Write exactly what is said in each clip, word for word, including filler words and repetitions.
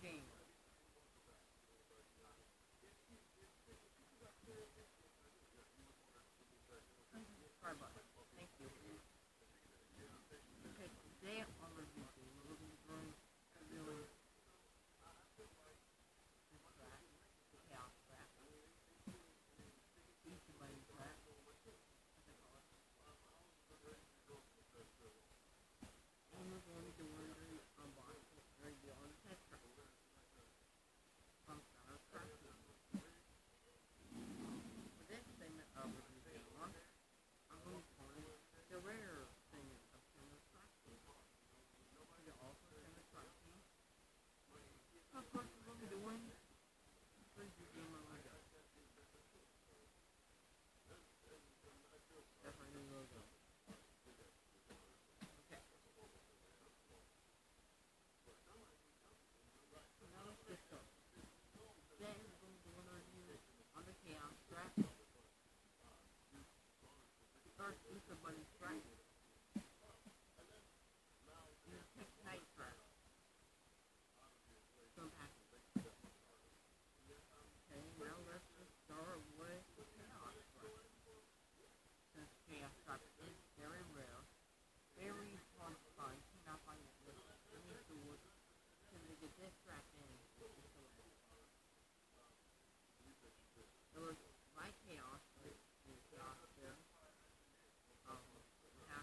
game. Sorry about that. Thank you. Okay, today on our video, we're looking to bring doing this track, the chaos track, each bunny track, as I call it. And we're going to do an unboxing review on the test track from Skylanders Crafting. For this segment of the video, I'm going to call it the rare segment of Skylanders Crafting. We also Skylanders Crafting. Of course, we're going to be doing three D game on Lego. Definitely new logo. Okay. Now let's get started. Today we're going to do an review on the chaos track. First, Easter Bunny track. And the Tech Night track. Some packing. Okay, now let's just start with the chaos track. Since chaos track is very rare, very hard to find, cannot find it with any tools. So to get this track in, it's so rare. It was like chaos, like the chaos there. Um, we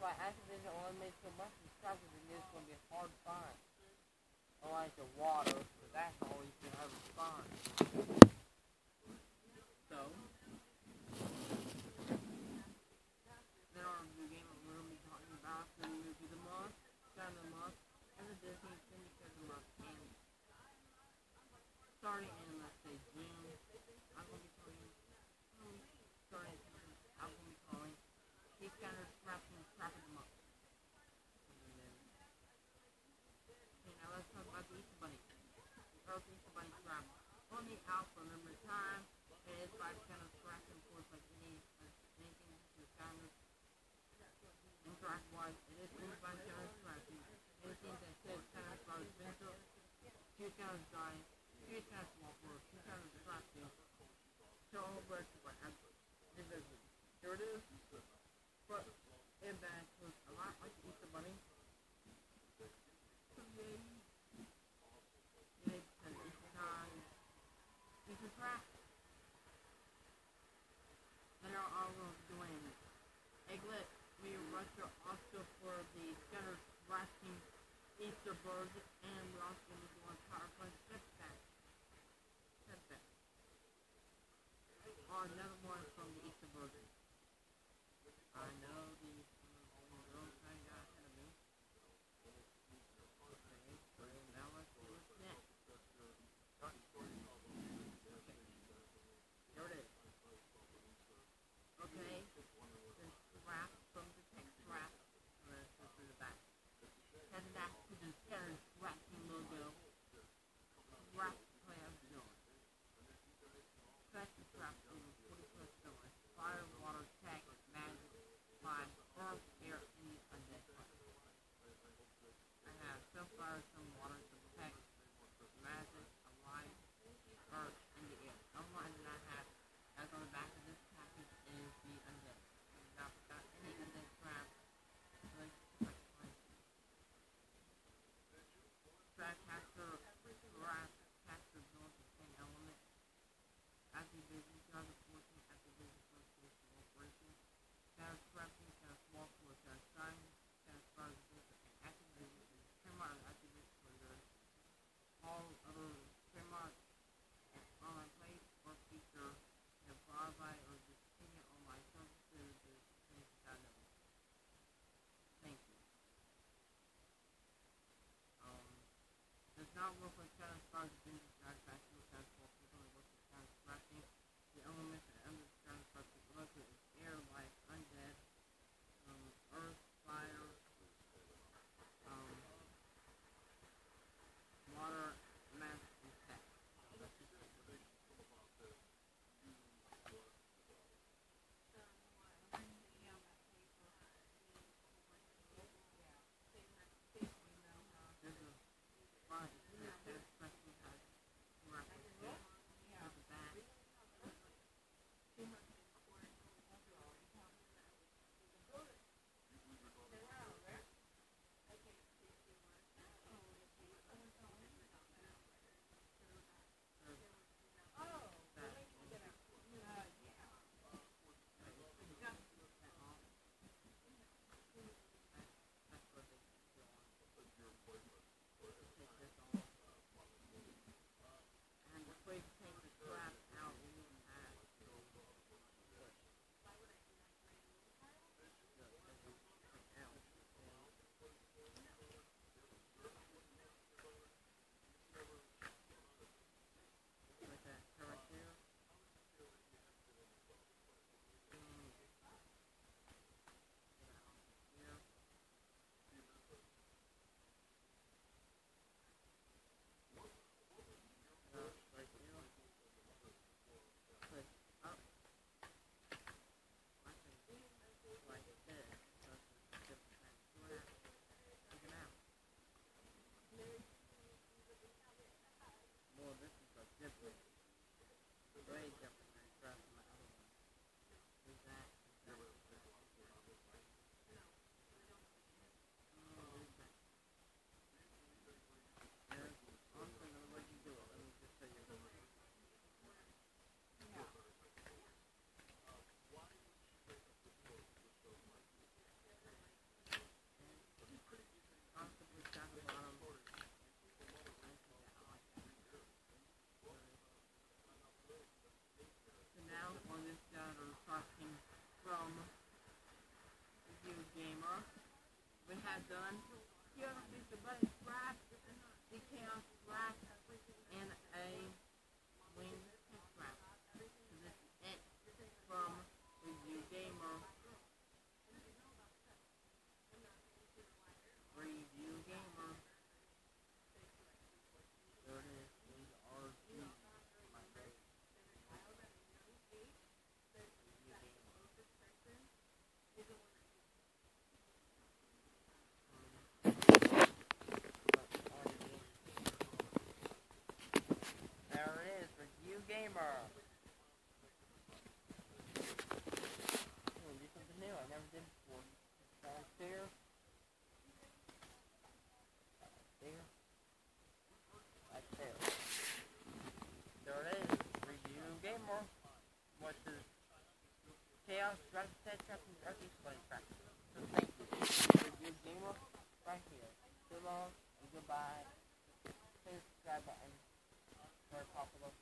why activision only made so much instructions and it's going to be hard to find. Unlike the water, so that's all you can ever find. So, then our review game we're going to be talking about the movie The Month, Sound of the Month, and the Disney Syndicate of the Month. And starting in, let's say, June, I'm going to be telling you, starting in June, I'm going to be calling Skylanders Crafting and Craft of the Month. And then, okay, now let's talk about the Easter Bunny. The Earth Easter Bunny Craft. On the alpha, remember time, it is by kind of crafting, of course, like any, uh, anything to the Skylanders. And craft-wise, it is moved by Skylanders Crafting. Anything that says Skylanders Bar is Venture, two Skylanders Dying, two Skylanders Walker, two Skylanders Crafting. So, over to what I'm visiting. Here it is. But it back was a lot like the Easter Bunny. So yay. Yay, because Easter time. Easter craft. Then are all doing Egglet, me and Russia also for the Skylanders Crafting Easter birds, and we're also going to be doing PowerPoint step back. Step back. Or another one from the Easter birds. I know these girls kind of got ahead of me. Okay, so now let's see what's next. Okay, here it is. Okay, this wrap from the text wrap. Let's go through the back. And that's to the Skylanders Crafting logo. Wrap play of joy. Special crafting with forty plus stories. Fire, water, tech, magic, fire, earth, air, and the undead fire. I have some fire, some water, some tech, magic, a light, earth, and the air. Otherwise, that I have, that's on the back of this package, is the undead. I have not got any undead crafts. Like, like, like. Stratcaster, Wrath, Caster, North, the same element. Activision, twenty fourteen, Activision Association Corporation, Skylanders Crafting, Skylanders Small Core, Skylanders Shine, Skylanders Stars Adventure, and Activision is trademark of Activision for their all other trademark and online play or feature that provide or discontinue online services is things without notice. Thank you. Um, does not work with Skylanders Stars Adventure, Skylanders Crafting, Skylanders Small Core, only works with Skylanders Crafting. The elements that under the Skylanders Crafting electric is air, life, undead, um, earth, fire, um, water, magic, and tech. That's just it. There's a bunch that Skylanders Crafting has gamer. I'm gonna do something new I never did before. Downstairs. There. Right there. There it is. Review gamer. What is chaos, rapid set trap, and rapid display trap. So thank you. Review gamer right here. So long and goodbye. Hit the subscribe button. Very popular.